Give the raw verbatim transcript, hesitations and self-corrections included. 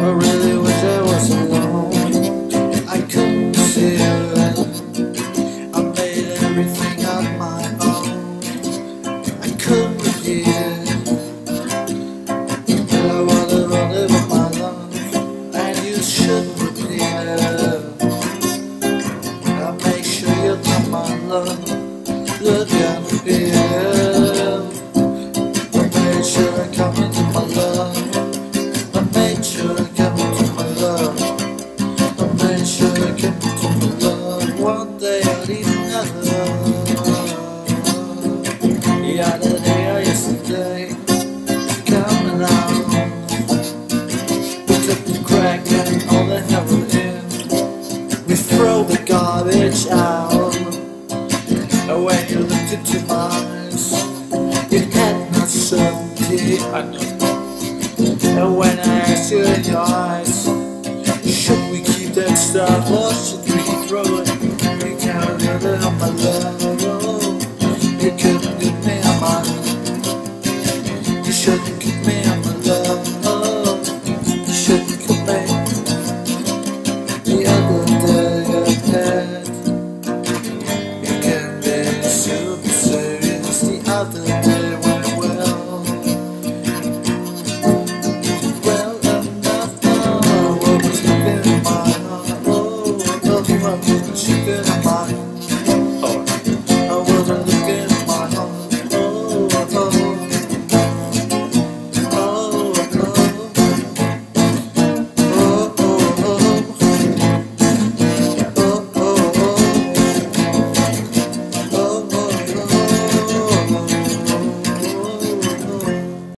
I really wish I was alone. I couldn't see it. I made everything on my own. I couldn't repeat it. But I wanna run it with my love, and you shouldn't repeat it. I'll make sure you're not my love. Look at me. I made sure I come into my love. I made sure I come into my love. I made sure I come into my love. One day I'll even know. The other day or yesterday, coming out. We took the crack and all the heroin. We throw the garbage out. And when you looked into my eyes, you had no certainty. I know. And when I asked you in your eyes, should we keep that stuff or should we throw it? We can't live it on my love.